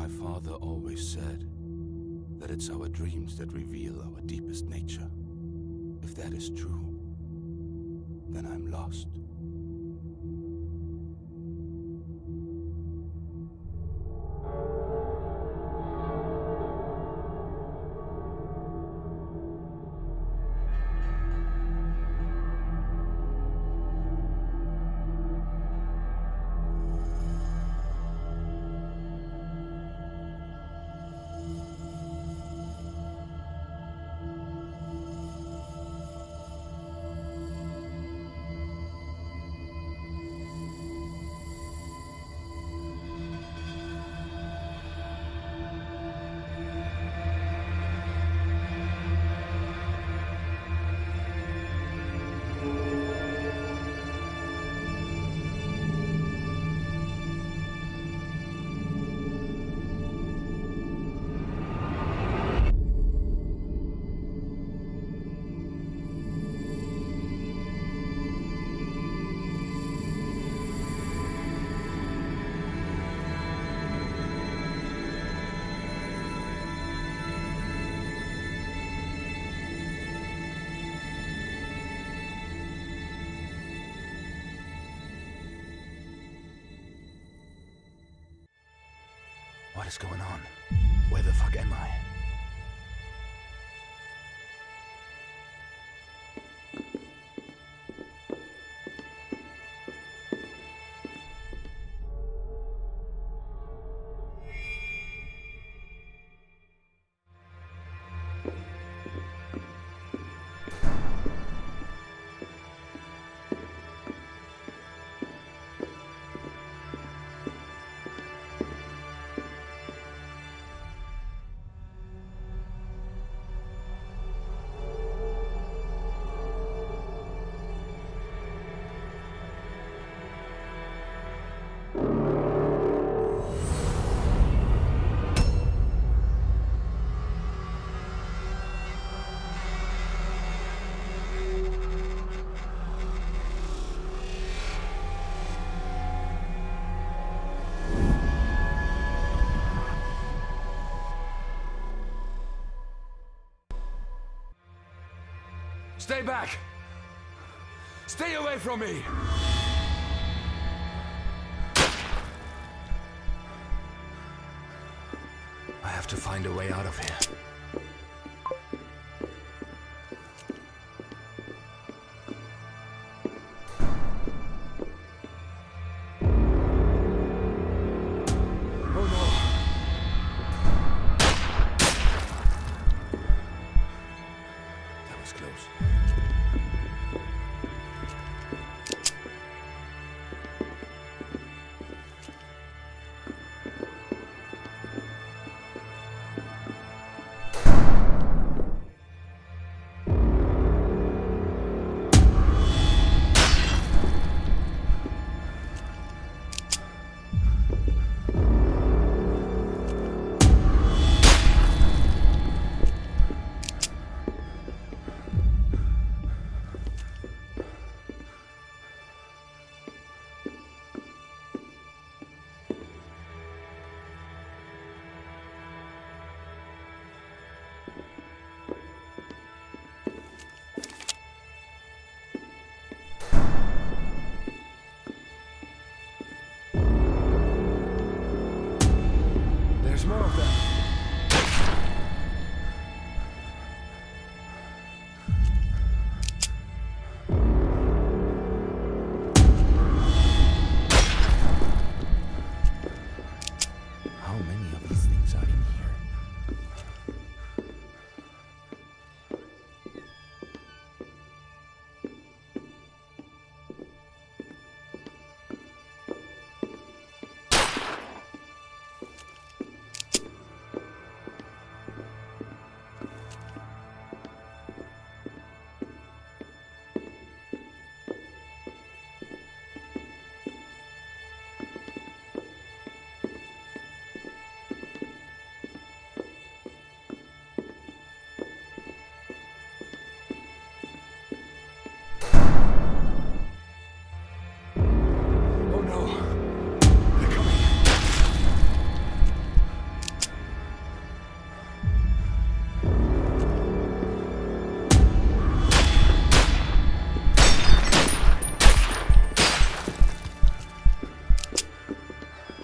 My father always said that it's our dreams that reveal our deepest nature. If that is true, then I'm lost. What is going on? Where the fuck am I? Stay back! Stay away from me! I have to find a way out of here.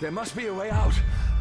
There must be a way out.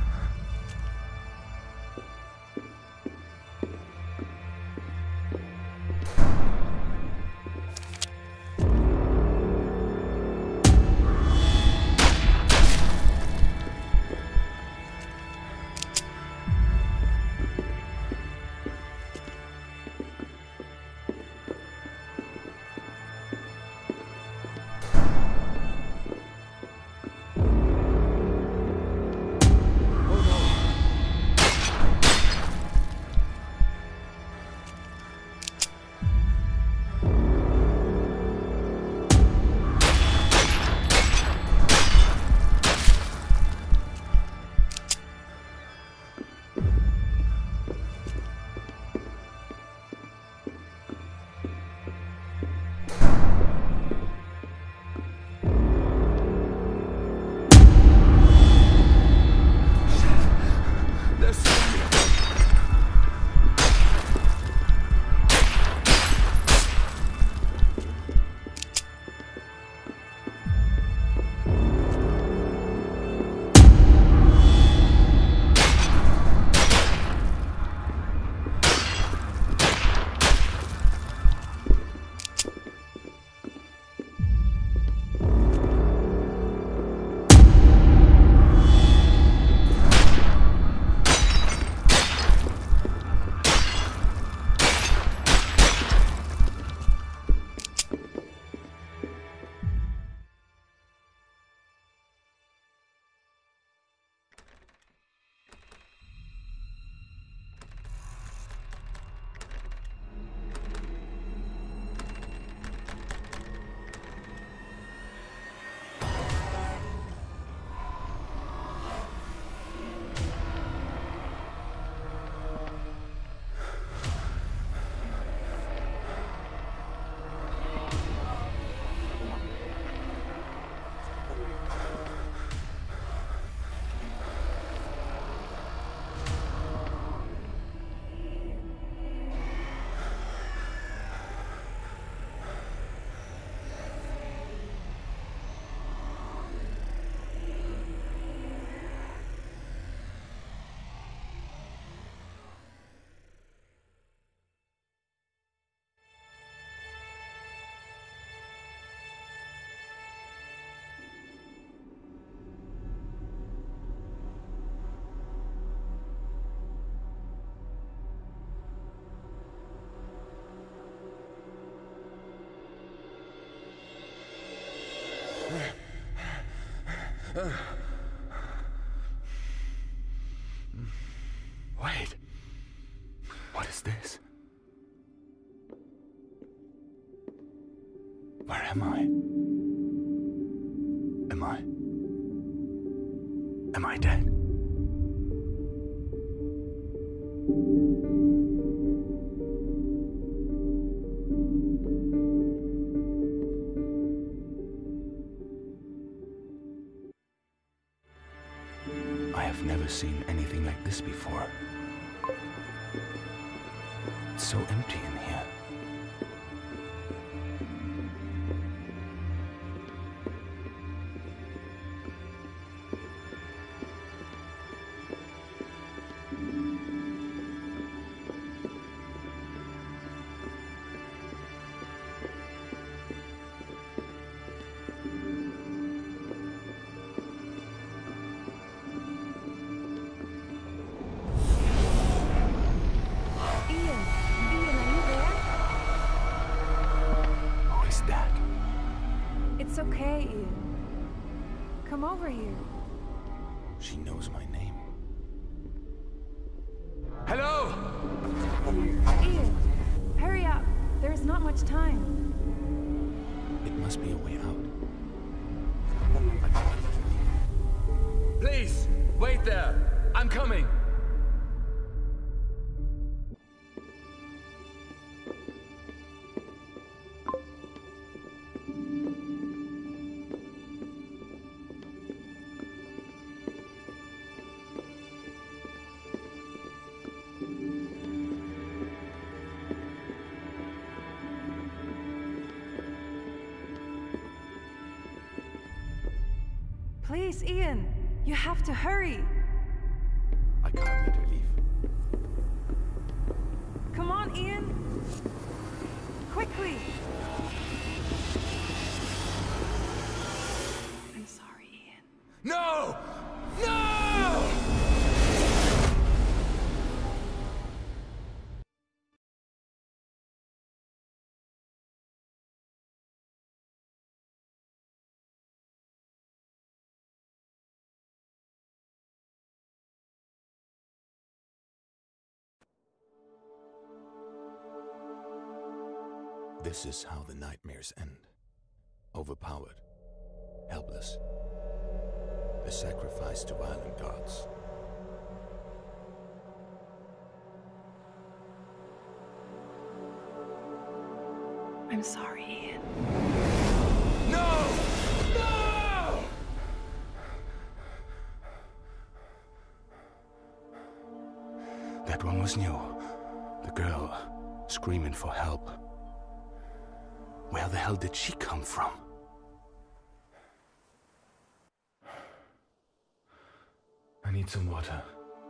Wait. What is this? Where am I? Am I dead? I have never seen anything like this before. It's so empty in here. It's okay, Ian. Come over here. She knows my name. Hello? Ian, hurry up. There is not much time. It must be a way out. Please, wait there. I'm coming. Please, Ian. You have to hurry! I can't let her leave. Come on, Ian! Quickly! I'm sorry, Ian. No! No! This is how the nightmares end. Overpowered. Helpless. A sacrifice to violent gods. I'm sorry, Ian. No! No! That one was new. The girl screaming for help. Where the hell did she come from? I need some water.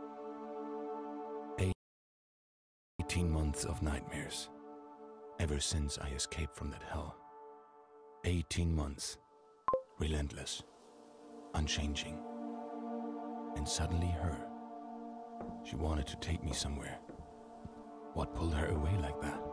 18 months of nightmares. Ever since I escaped from that hell. 18 months. Relentless. Unchanging. And suddenly her. She wanted to take me somewhere. What pulled her away like that?